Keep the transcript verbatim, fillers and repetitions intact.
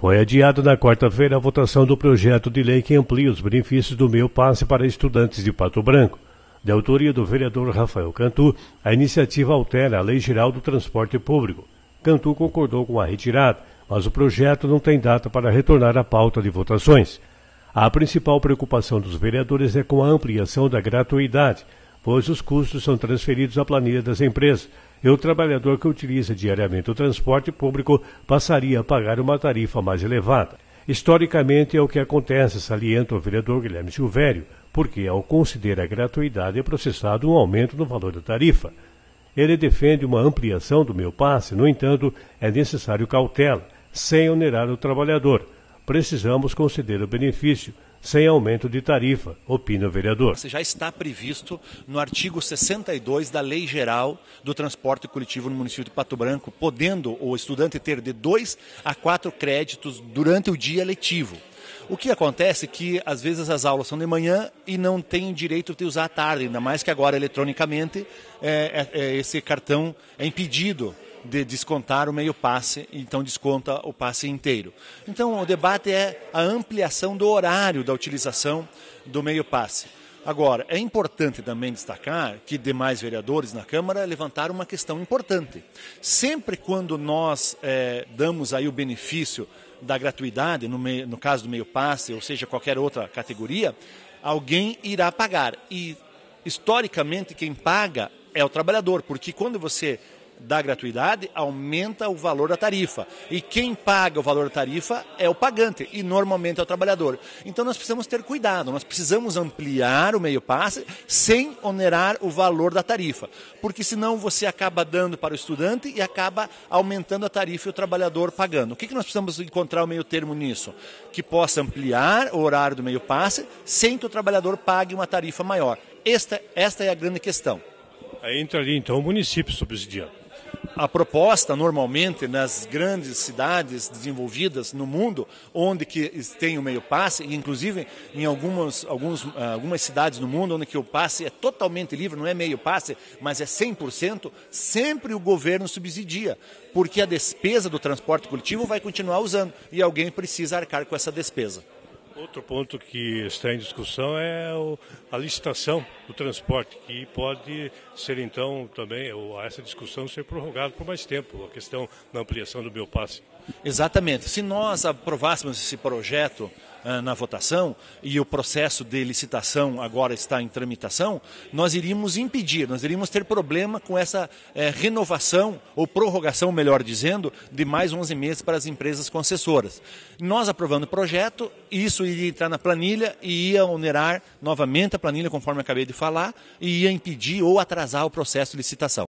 Foi adiada na quarta-feira a votação do projeto de lei que amplia os benefícios do Meu Passe para estudantes de Pato Branco. De autoria do vereador Rafael Cantu, a iniciativa altera a Lei Geral do Transporte Público. Cantu concordou com a retirada, mas o projeto não tem data para retornar à pauta de votações. A principal preocupação dos vereadores é com a ampliação da gratuidade, pois os custos são transferidos à planilha das empresas e o trabalhador que utiliza diariamente o transporte público passaria a pagar uma tarifa mais elevada. Historicamente é o que acontece, salienta o vereador Guilherme Silvério, porque ao considerar a gratuidade é processado um aumento no valor da tarifa. Ele defende uma ampliação do Meu Passe, no entanto, é necessário cautela, sem onerar o trabalhador. Precisamos conceder o benefício, sem aumento de tarifa, opina o vereador. Já está previsto no artigo sessenta e dois da Lei Geral do Transporte Coletivo no município de Pato Branco, podendo o estudante ter de dois a quatro créditos durante o dia letivo. O que acontece é que, às vezes, as aulas são de manhã e não tem direito de usar à tarde, ainda mais que agora, eletronicamente, é, é, esse cartão é impedido de descontar o meio passe, então desconta o passe inteiro. Então, o debate é a ampliação do horário da utilização do meio passe. Agora, é importante também destacar que demais vereadores na Câmara levantaram uma questão importante. Sempre quando nós é, damos aí o benefício da gratuidade, no, meio, no caso do meio passe, ou seja, qualquer outra categoria, alguém irá pagar. E, historicamente, quem paga é o trabalhador, porque quando você da gratuidade, aumenta o valor da tarifa. E quem paga o valor da tarifa é o pagante, e normalmente é o trabalhador. Então nós precisamos ter cuidado, nós precisamos ampliar o meio passe sem onerar o valor da tarifa. Porque senão você acaba dando para o estudante e acaba aumentando a tarifa e o trabalhador pagando. O que, que nós precisamos encontrar o meio termo nisso? Que possa ampliar o horário do meio passe sem que o trabalhador pague uma tarifa maior. Esta, esta é a grande questão. Aí entra ali então o município subsidiando. A proposta, normalmente, nas grandes cidades desenvolvidas no mundo, onde que tem o meio passe, e inclusive em algumas, alguns, algumas cidades no mundo, onde que o passe é totalmente livre, não é meio passe, mas é cem por cento, sempre o governo subsidia, porque a despesa do transporte coletivo vai continuar usando, e alguém precisa arcar com essa despesa. Outro ponto que está em discussão é o, a licitação do transporte, que pode ser então também, ou essa discussão ser prorrogada por mais tempo, a questão da ampliação do Meu Passe. Exatamente. Se nós aprovássemos esse projeto uh, na votação e o processo de licitação agora está em tramitação, nós iríamos impedir, nós iríamos ter problema com essa eh, renovação ou prorrogação, melhor dizendo, de mais onze meses para as empresas concessoras. Nós aprovando o projeto, isso iria entrar na planilha e ia onerar novamente a planilha, conforme eu acabei de falar, e ia impedir ou atrasar o processo de licitação.